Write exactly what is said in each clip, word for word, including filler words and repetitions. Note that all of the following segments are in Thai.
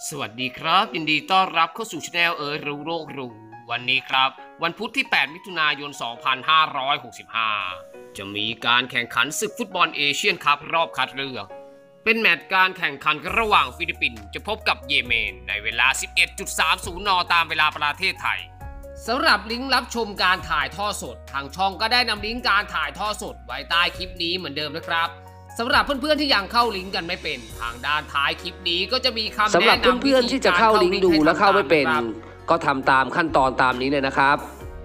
สวัสดีครับยินดีต้อนรับเข้าสู่ช anel เออรู้โรครู้วันนี้ครับวันพุธที่แปดมิถุนายนสองพันห้าร้อยหกสิบห้าจะมีการแข่งขันศึกฟุตบอลเอเชียนคัพรอบคัดเลือกเป็นแมตช์การแข่งขันระหว่างฟิลิปปินส์จะพบกับเยเมนในเวลา สิบเอ็ดนาฬิกาสามสิบ นตามเวลาประเทศไทยสำหรับลิงก์รับชมการถ่ายทอดสดทางช่องก็ได้นำลิงก์การถ่ายทอดสดไว้ใต้คลิปนี้เหมือนเดิมนะครับสำหรับเพื่อนๆที่ยังเข้าลิงก์กันไม่เป็นทางด้านท้ายคลิปนี้ก็จะมีคำแนะนำสำหรับเพื่อนๆที่จะเข้าลิงก์ดูและเข้าไม่เป็นก็ทำตามขั้นตอนตามนี้เลยนะครับ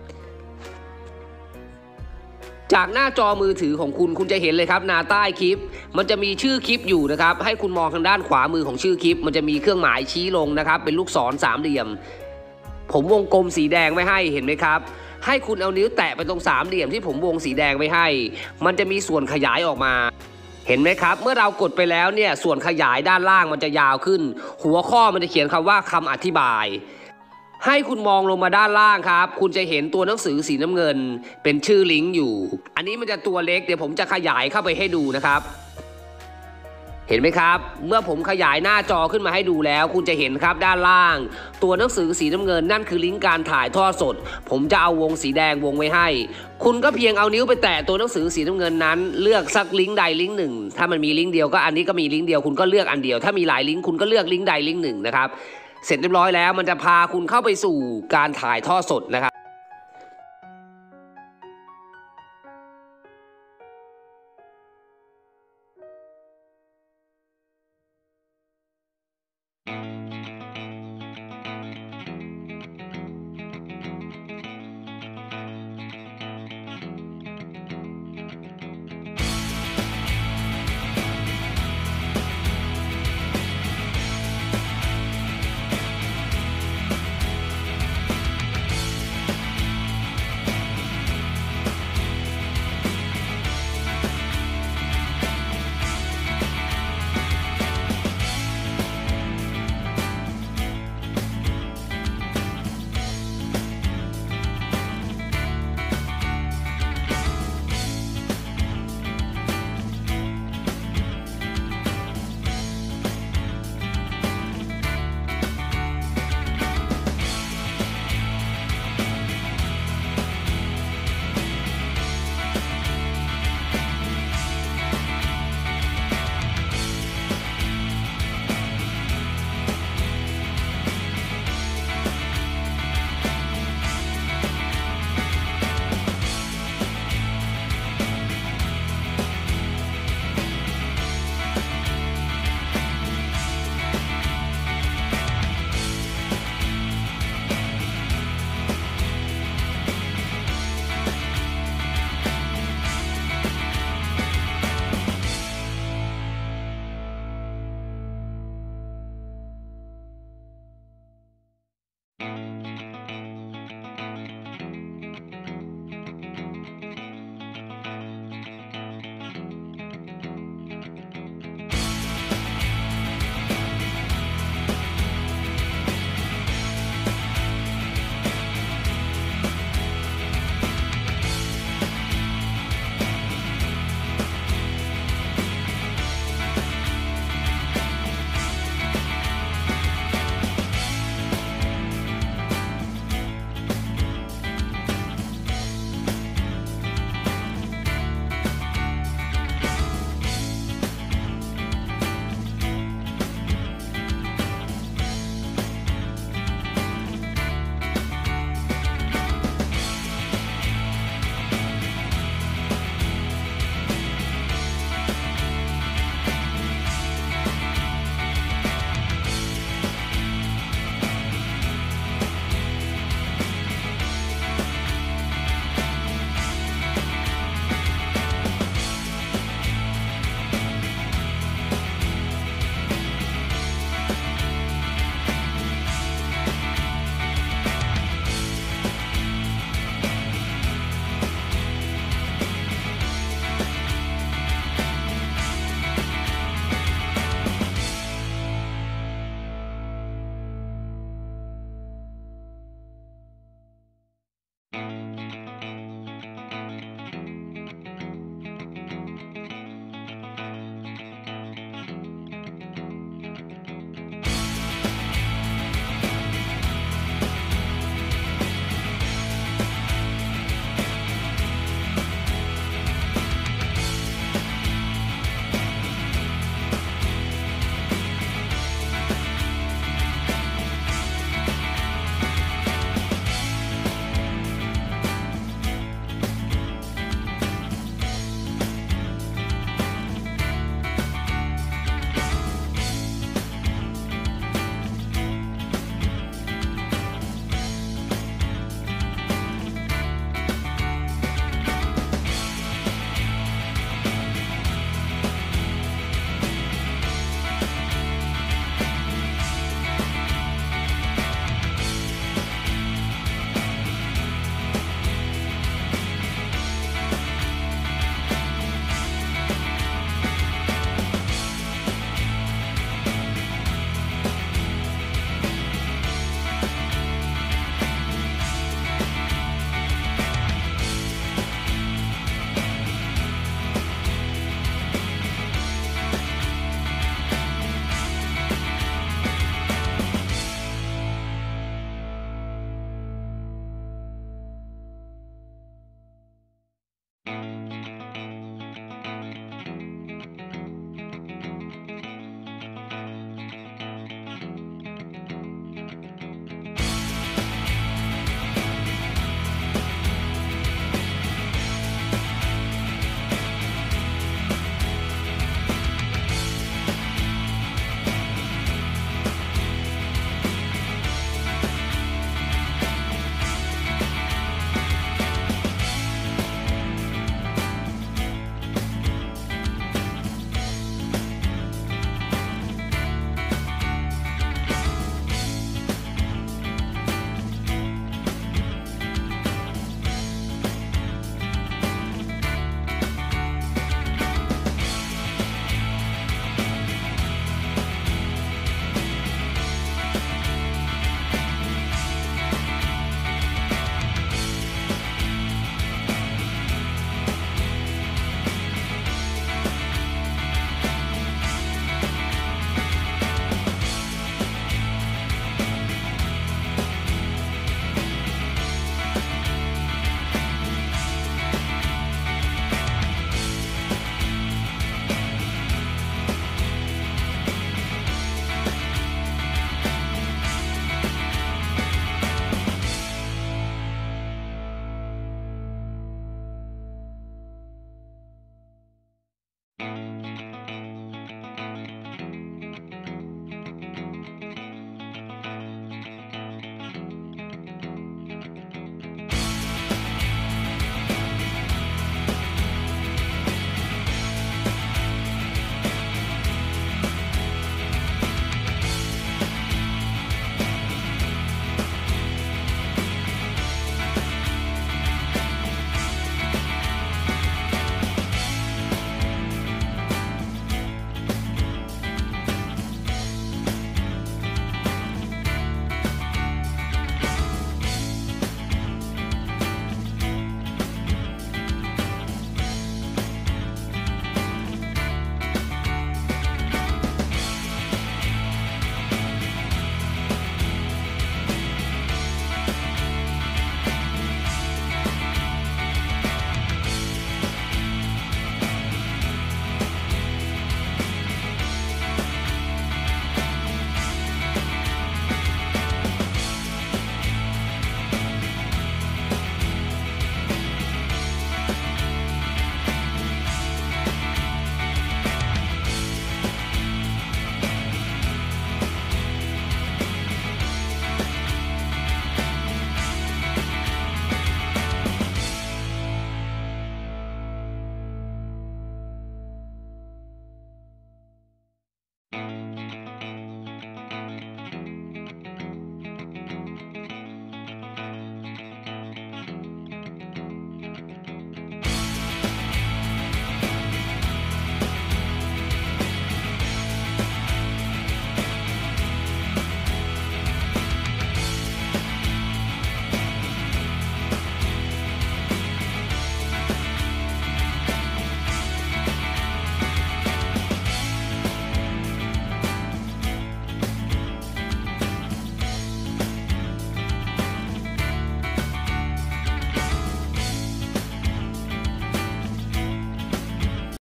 จากหน้าจอมือถือของคุณคุณจะเห็นเลยครับหน้าใต้คลิปมันจะมีชื่อคลิปอยู่นะครับให้คุณมองทางด้านขวามือของชื่อคลิปมันจะมีเครื่องหมายชี้ลงนะครับเป็นลูกศรสามเหลี่ยมผมวงกลมสีแดงไว้ให้เห็นไหมครับให้คุณเอานิ้วแตะไปตรงสามเหลี่ยมที่ผมวงสีแดงไว้ให้มันจะมีส่วนขยายออกมาเห็นไหมครับเมื่อเรากดไปแล้วเนี่ยส่วนขยายด้านล่างมันจะยาวขึ้นหัวข้อมันจะเขียนคำว่าคำอธิบายให้คุณมองลงมาด้านล่างครับคุณจะเห็นตัวหนังสือสีน้ำเงินเป็นชื่อลิงก์อยู่อันนี้มันจะตัวเล็กเดี๋ยวผมจะขยายเข้าไปให้ดูนะครับเห็นไหมครับเมื่อผมขยายหน้าจอขึ้นมาให้ดูแล้วคุณจะเห็นครับด้านล่างตัวหนังสือสีน้ำเงินนั่นคือลิงก์การถ่ายทอดสดผมจะเอาวงสีแดงวงไว้ให้คุณก็เพียงเอานิ้วไปแตะตัวหนังสือสีน้ำเงินนั้นเลือกสักลิงก์ใดลิงก์หนึ่งถ้ามันมีลิงก์เดียวก็อันนี้ก็มีลิงก์เดียวคุณก็เลือกอันเดียวถ้ามีหลายลิงก์คุณก็เลือกลิงก์ใดลิงก์หนึ่งนะครับเสร็จเรียบร้อยแล้วมันจะพาคุณเข้าไปสู่การถ่ายทอดสดนะครับ